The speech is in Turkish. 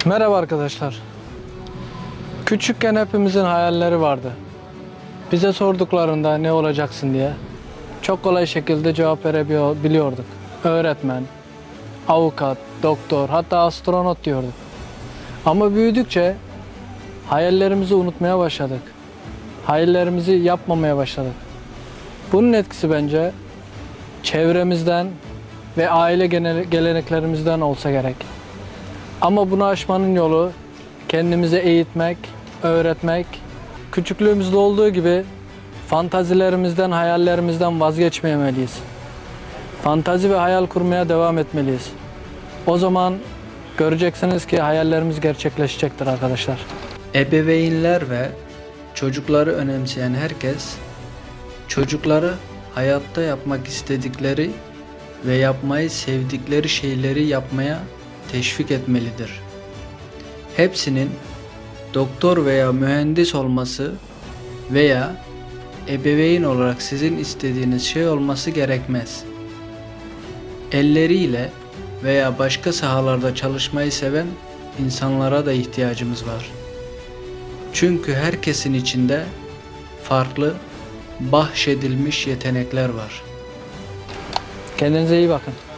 Merhaba arkadaşlar. Küçükken hepimizin hayalleri vardı. Bize sorduklarında ne olacaksın diye çok kolay şekilde cevap verebiliyorduk. Öğretmen, avukat, doktor, hatta astronot diyorduk. Ama büyüdükçe hayallerimizi unutmaya başladık. Hayallerimizi yapmamaya başladık. Bunun etkisi bence çevremizden ve aile geleneklerimizden olsa gerek. Ama bunu aşmanın yolu kendimizi eğitmek, öğretmek, küçüklüğümüzde olduğu gibi fantazilerimizden, hayallerimizden vazgeçmemeliyiz. Fantazi ve hayal kurmaya devam etmeliyiz. O zaman göreceksiniz ki hayallerimiz gerçekleşecektir arkadaşlar. Ebeveynler ve çocukları önemseyen herkes, çocukları hayatta yapmak istedikleri ve yapmayı sevdikleri şeyleri yapmaya teşvik etmelidir. Hepsinin doktor veya mühendis olması veya ebeveyn olarak sizin istediğiniz şey olması gerekmez. Elleriyle veya başka sahalarda çalışmayı seven insanlara da ihtiyacımız var. Çünkü herkesin içinde farklı, bahşedilmiş yetenekler var. Kendinize iyi bakın.